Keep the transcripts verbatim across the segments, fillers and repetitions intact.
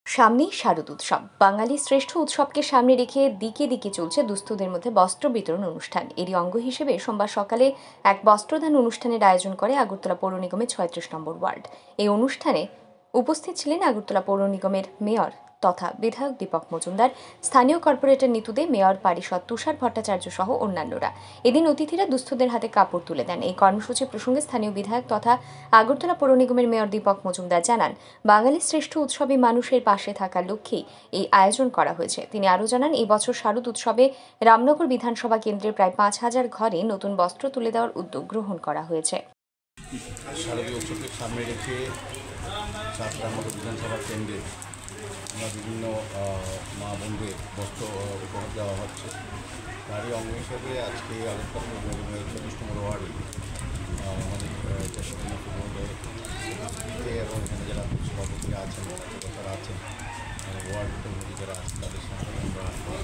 সামনেই শারদ উৎসব। বাঙালির শ্রেষ্ঠ উৎসবকে সামনে রেখে দিকে দিকে চলছে দুস্থদের মধ্যে বস্ত্র বিতরণ অনুষ্ঠান। এরই অঙ্গ হিসেবে সোমবার সকালে এক বস্ত্রদান অনুষ্ঠানের আয়োজন করে আগরতলা পৌর নিগমের ছয়ত্রিশ নম্বর ওয়ার্ড। এই অনুষ্ঠানে উপস্থিত ছিলেন আগরতলা পৌর নিগমের মেয়র তথা বিধায়ক দীপক মজুমদার, স্থানীয় কর্পোরেটর নিতু দে, মেয়র পারিষদ তুষার ভট্টাচার্য সহ অন্যান্যরা। এদিন অতিথিরা দুস্থদের হাতে কাপড় তুলে দেন। এই কর্মসূচি প্রসঙ্গে স্থানীয় বিধায়ক তথা আগরতলা পৌর নিগমের মেয়র দীপক মজুমদার জানান, বাঙালির শ্রেষ্ঠ উৎসবে মানুষের পাশে থাকার লক্ষ্যেই এই আয়োজন করা হয়েছে। তিনি আরও জানান, এই বছর শারদ উৎসবে রামনগর বিধানসভা কেন্দ্রের প্রায় পাঁচ হাজার ঘরে নতুন বস্ত্র তুলে দেওয়ার উদ্যোগ গ্রহণ করা হয়েছে। শারদীয় উৎসবকে সামনে রেখে রামনগর বিধানসভা কেন্দ্রে আমরা বিভিন্ন মা বোনদের বস্ত্র উপহার দেওয়া হচ্ছে। তারই অঙ্গ হিসেবে আজকে আগরতলা চব্বিশ নম্বর ওয়ার্ডে আমাদের এবং এখানে যারা সভাপতিরা আছেন, তারা আছেন, ওয়ার্ড কমিটি যারা আছেন, তাদের সঙ্গে আমরা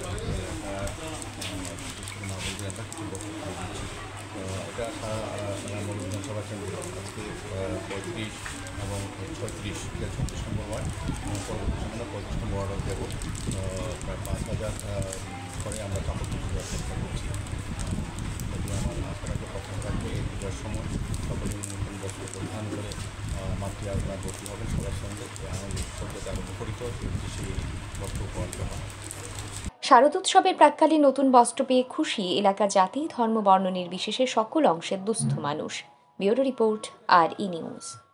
মা বোনদের একটা কিছু বক্তব্য দিচ্ছি। এটা রামনগর বিধানসভা কেন্দ্রে আজকে পঁয়ত্রিশ এবং ছয়ত্রিশ ছত্রিশ নম্বর ওয়ার্ড এবং পরবর্তী সময় পঁয়ত্রিশ নম্বর ওয়ার্ডও দেব। প্রায় পাঁচ হাজার করে আমরা কাপড় তুলে দেওয়ার চেষ্টা করছি। যদি আমার আশা রাখলে কথা থাকবে এই পূজার সময় সকলে নতুন বস্ত্র পরিধান করে মাতৃ আরাধনা করতে হবে। সবার সঙ্গে আমাদের উৎসবকে আরও মুখরিত সেই বস্ত্র উপহার দেওয়া। শারদ উৎসবের প্রাক্কালে নতুন বস্ত্র পেয়ে খুশি এলাকা, জাতি, ধর্ম, বর্ণ নির্বিশেষে সকল অংশের দুস্থ মানুষ। ব্যুরো রিপোর্ট, আর ই নিউজ।